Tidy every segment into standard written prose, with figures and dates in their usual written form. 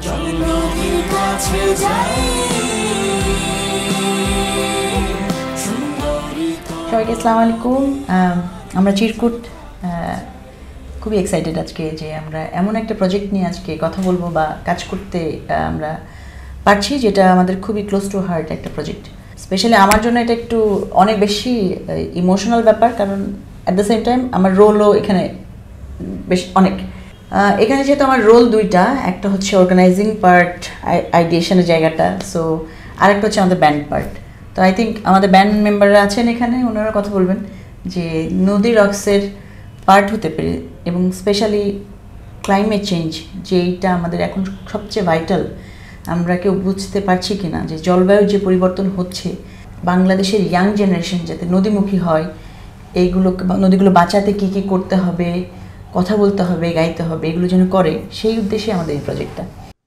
সবাইকে আসসালামু আলাইকুম। আমরা চিরকুট খুবই এক্সাইটেড আজকে যে আমরা এমন একটা প্রজেক্ট নিয়ে আজকে কথা বলবো বা কাজ করতে আমরা পারছি, যেটা আমাদের খুবই ক্লোজ টু হার্ট একটা প্রজেক্ট। স্পেশালি আমার জন্য এটা একটু অনেক বেশি ইমোশনাল ব্যাপার, কারণ অ্যাট দ্য সেম টাইম আমার রোলও এখানে বেশ অনেক। এখানে যেহেতু আমার রোল দুইটা, একটা হচ্ছে অর্গানাইজিং পার্ট, আইডিয়েশনের জায়গাটা, সো আরেকটা হচ্ছে আমাদের ব্যান্ড পার্ট। তো আই থিঙ্ক আমাদের ব্যান্ড মেম্বাররা আছেন এখানে, ওনারা কথা বলবেন যে নদী রক্সের পার্ট হতে পেরে, এবং স্পেশালি ক্লাইমেট চেঞ্জ যেইটা আমাদের এখন সবচেয়ে ভাইটাল, আমরা কেউ বুঝতে পারছি কি না যে জলবায়ুর যে পরিবর্তন হচ্ছে, বাংলাদেশের ইয়াং জেনারেশন যাতে নদীমুখী হয়, এইগুলো নদীগুলো বাঁচাতে কী কী করতে হবে, কথা বলতে হবে, গাইতে হবে, এগুলো যেন করে, সেই উদ্দেশ্যে আমাদের এই প্রজেক্টটা।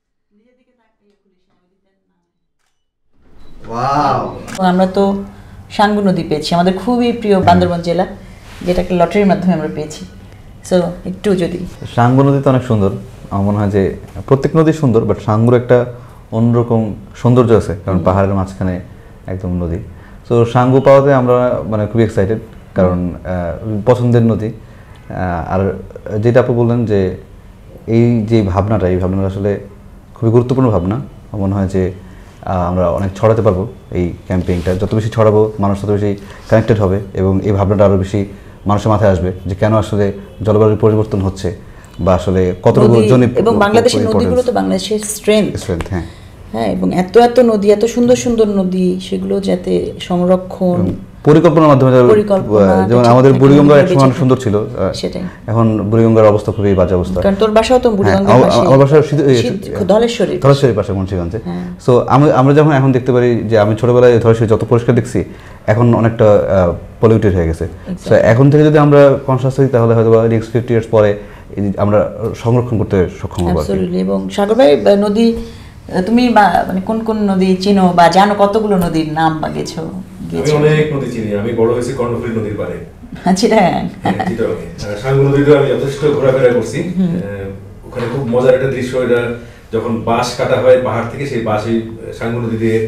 আমরা তো সাঙ্গু নদী পেয়েছি, আমাদের খুবই প্রিয় বান্দরবান জেলা, যেটাকে লটারির মাধ্যমে আমরা পেয়েছি। সো একটু যদি সাঙ্গু নদী তো অনেক সুন্দর, আমার মনে হয় যে প্রত্যেক নদী সুন্দর, বাট সাঙ্গুর একটা অন্যরকম সৌন্দর্য আছে, কারণ পাহাড়ের মাঝখানে একদম নদী। সো সাঙ্গু পাওয়াতে আমরা মানে খুবই এক্সাইটেড, কারণ পছন্দের নদী। আর যেটা আপনি বললেন যে এই যে ভাবনাটা, এই ভাবনাটা আসলে খুবই গুরুত্বপূর্ণ ভাবনা। আমার মনে হয় যে আমরা অনেক ছড়াতে পারবো এই ক্যাম্পেইনটা। যত বেশি ছড়াবো মানুষ তত বেশি কানেক্টেড হবে, এবং এই ভাবনাটা আরও বেশি মানুষের মাথায় আসবে যে কেন আসলে জলবায়ুর পরিবর্তন হচ্ছে, বা আসলে কতটুকু জন্য। এবং বাংলাদেশের নদীগুলো তো বাংলাদেশের স্ট্রেংথ। হ্যাঁ, এবং এত এত নদী, এত সুন্দর সুন্দর নদী, সেগুলো যাতে সংরক্ষণ পরিকল্পনার মাধ্যমে, যেমন আমাদের বুড়িগঙ্গা একসময় অনেক সুন্দর ছিল, সেটাই এখন বুড়িগঙ্গার অবস্থা খুবই বাজে অবস্থা। কারণ তোর বাসাও তো বুড়িগঙ্গার পাশে, আমার বাসা ধলেশ্বরীর পাশে মুন্সিগঞ্জে। সো আমরা যখন এখন দেখতে পারি যে আমি ছোটবেলায় ধলেশ্বরী যত পরিষ্কার দেখছি, এখন অনেকটা পলিউটেড হয়ে গেছে। সো এখন থেকে যদি আমরা কনসাস হই, তাহলে হয়তো নেক্সট 50 ইয়ার্স পরে আমরা সংরক্ষণ করতে সক্ষম হব। এবং সাগর ভাই, নদী তুমি মানে কোন কোন নদী চিনো বা জানো, কতগুলো নদীর নাম বা গেছো? আমি অনেক নদী চিনি। আমি বড় হয়েছি কর্ণফুলী নদীর পাড়ে। আচ্ছা, সাঙ্গু নদীতে আমি যথেষ্ট ঘোরাফেরা করছি। ওখানে খুব মজার একটা দৃশ্য, এটা যখন বাঁশ কাটা হয় পাহাড় থেকে, সেই বাঁশ এই সাঙ্গু নদী দিয়ে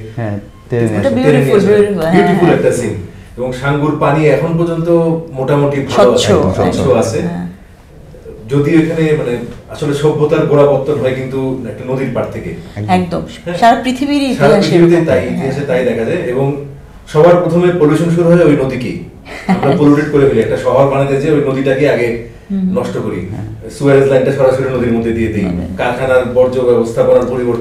বিউটিফুল একটা সিন। এবং সাঙ্গুর পানি এখন পর্যন্ত মোটামুটি স্বচ্ছ আছে, যদিও এখানে মানে আসলে সভ্যতার গোড়াপত্তন হয় কিন্তু একটা নদীর পাড় থেকে। একদম সারা পৃথিবীর ইতিহাসে তাই দেখা যায়। এবং সবার প্রথমে পলিউশন শুরু হয় ওই নদীকেই। আমরা পলিউটেড করে ফেলি, একটা শহর বানাতে যে ওই নদীটাকে আগে নষ্ট করি, সুয়ারেজ লাইনটা সরাসরি নদীর মধ্যে দিয়ে দিই, কারখানার বর্জ্য ব্যবস্থাপনার পরিবর্তে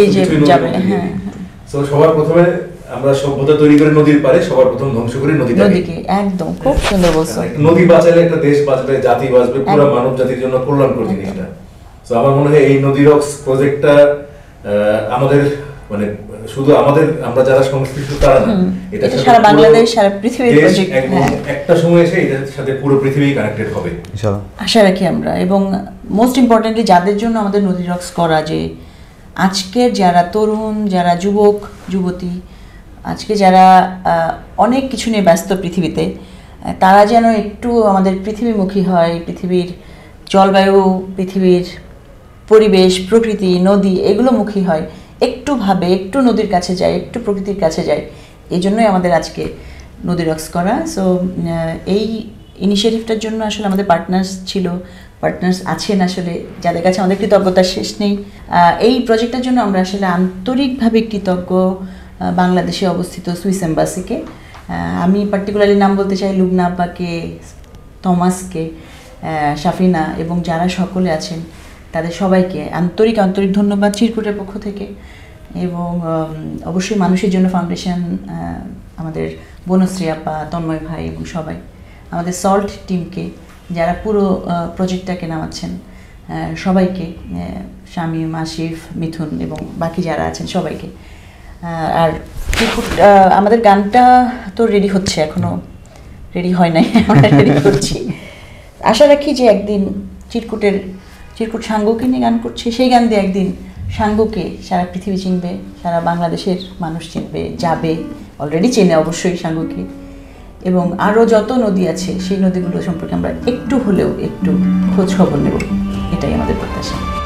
সবার প্রথমে আমরা সভ্যতা তৈরি করে নদীর পারে, সবার প্রথম ধ্বংস করি নদীটাকে। একদম খুব সুন্দর বলছো। নদী বাঁচালে একটা দেশ বাঁচবে, জাতি বাঁচবে, পুরো মানব জাতির জন্য কল্যাণকর জিনিসটা। তো আমার মনে হয় এই নদী রক্স প্রজেক্টটা আমাদের মানে শুধু আমাদের, আমরা যারা সংশ্লিষ্ট তারা না, এটা সারা বাংলাদেশ, সারা পৃথিবীর প্রজেক্ট। একটা সময় এসে এটার সাথে পুরো পৃথিবী কানেক্টেড হবে ইনশাআল্লাহ, আশা রাখি আমরা। এবং মোস্ট ইম্পর্টেন্টলি যাদের জন্য আমাদের নদী রক্স করা, যে আজকের যারা তরুণ, যারা যুবক যুবতী, আজকে যারা অনেক কিছু নিয়ে ব্যস্ত পৃথিবীতে, তারা যেন একটু আমাদের পৃথিবীমুখী হয়, পৃথিবীর জলবায়ু, পৃথিবীর পরিবেশ, প্রকৃতি, নদী, এগুলো মুখী হয়, একটু ভাবে, একটু নদীর কাছে যায়, একটু প্রকৃতির কাছে যায়। এই জন্যই আমাদের আজকে নদী রক্স করা। সো এই ইনিশিয়েটিভটার জন্য আসলে আমাদের পার্টনার্স আছেন, আসলে যাদের কাছে আমাদের কৃতজ্ঞতার শেষ নেই। এই প্রজেক্টের জন্য আমরা আসলে আন্তরিকভাবে কৃতজ্ঞ বাংলাদেশে অবস্থিত সুইস এম্বাসিকে। আমি পার্টিকুলারলি নাম বলতে চাই লুবনা আব্বাকে, থমাসকে, সাফিনা, এবং যারা সকলে আছেন তাদের সবাইকে আন্তরিক ধন্যবাদ চিরকুটের পক্ষ থেকে। এবং অবশ্যই মানুষের জন্য ফাউন্ডেশন, আমাদের বনশ্রী আপা, তন্ময় ভাই, এবং সবাই আমাদের সল্ট টিমকে, যারা পুরো প্রজেক্টটাকে নামাচ্ছেন, সবাইকে, শামীম, আসিফ, মিথুন এবং বাকি যারা আছেন সবাইকে। আর আমাদের গানটা তো রেডি হচ্ছে, এখনও রেডি হয় নাই, আমরা রেডি করছি। আশা রাখি যে একদিন চিরকুট সাঙ্গুকে নিয়ে গান করছে, সেই গান দিয়ে একদিন সাঙ্গুকে সারা পৃথিবী চিনবে, সারা বাংলাদেশের মানুষ চিনবে, যাবে, অলরেডি চেনে অবশ্যই সাঙ্গুকে। এবং আরও যত নদী আছে সেই নদীগুলো সম্পর্কে আমরা একটু হলেও একটু খোঁজ খবর নেব, এটাই আমাদের প্রত্যাশা।